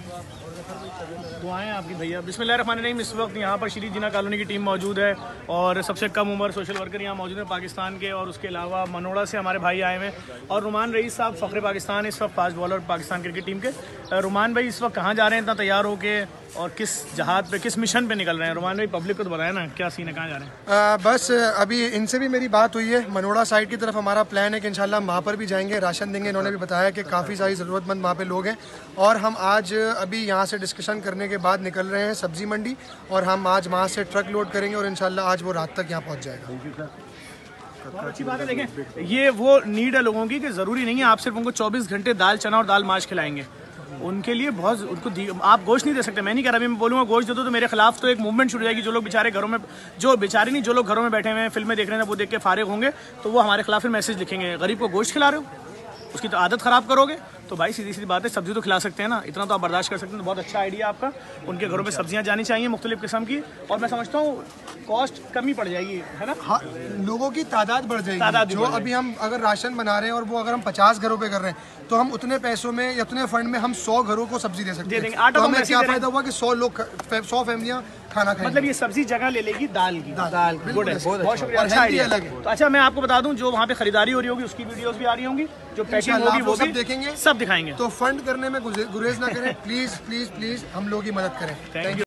दुआएं आपकी भैया। बिस्मिल्लाहिर्रहमानिर्रहीम। इस वक्त यहाँ पर श्री जिना कॉलोनी की टीम मौजूद है और सबसे कम उम्र सोशल वर्कर यहाँ मौजूद है पाकिस्तान के, और उसके अलावा मनोड़ा से हमारे भाई आए हुए हैं और रुमान रईस साहब फ़ख्र पाकिस्तान, इस वक्त fast bowler Pakistan cricket team के। रुमान भाई इस वक्त कहाँ जा रहे हैं इतना तैयार होके, और किस जहाज़ पे, किस मिशन पे निकल रहे हैं? रुमान भाई पब्लिक को तो बताया ना क्या सीन है, कहाँ जा रहे हैं? बस अभी इनसे भी मेरी बात हुई है, मनोड़ा साइड की तरफ हमारा प्लान है कि इंशाल्लाह वहाँ पर भी जाएंगे, राशन देंगे। इन्होंने भी बताया कि काफ़ी सारी ज़रूरतमंद वहाँ पे लोग हैं, और हम आज अभी यहाँ से डिस्कशन करने के बाद निकल रहे हैं सब्ज़ी मंडी, और हम आज वहाँ से ट्रक लोड करेंगे और इंशाल्लाह आज वो रात तक यहाँ पहुँच जाएगा। बहुत अच्छी बात है। देखें, ये वो नीड है लोगों की कि ज़रूरी नहीं है आप सिर्फ उनको 24 घंटे दाल चना और दाल माश खिलाएंगे। उनके लिए बहुत उनको आप गोश्त नहीं दे सकते। मैं नहीं कह रहा, अभी मैं बोलूँगा गोश्त दे दो तो मेरे खिलाफ तो एक मूवमेंट शुरू हो जाएगी। जो लोग बेचारे घरों में, जो बेचारे नहीं, जो लोग घरों में बैठे हुए हैं फिल्में देख रहे हैं, वो देख के फारिग होंगे तो वो हमारे खिलाफ फिर मैसेज लिखेंगे, गरीब को गोश्त खिला रहे हो, उसकी तो आदत ख़राब करोगे। तो भाई सीधी सीधी बात है, सब्जी तो खिला सकते हैं ना, इतना तो आप बर्दाश्त कर सकते हैं। तो बहुत अच्छा आइडिया आपका, उनके घरों में सब्जियां जानी चाहिए मुख्तलिफ किस्म की, और मैं समझता हूँ कॉस्ट कमी पड़ जाएगी, है ना? हाँ, लोगों की तादाद बढ़ जाएगी। जो अभी हम अगर राशन बना रहे हैं और वो अगर हम 50 घरों पे कर रहे हैं तो हम उतने पैसों में या उतने फंड में हम 100 घरों को सब्जी दे सकते हैं। तो हमें क्या फायदा हुआ कि 100 फैमिलियाँ खाना खाएंगी। मतलब ये सब्जी जगह ले लेगी दाल की। दाल गुड है, बहुत शुक्रिया, अच्छा आइडिया है। तो अच्छा, मैं आपको बता दूं जो वहाँ पे खरीदारी हो रही होगी उसकी वीडियोस भी आ रही होंगी, जो पैकिंग होगी वो सब देखेंगे, सब दिखाएंगे। तो फंड करने में गुरेज ना करें, प्लीज प्लीज प्लीज हम लोग की मदद करें। Thank you.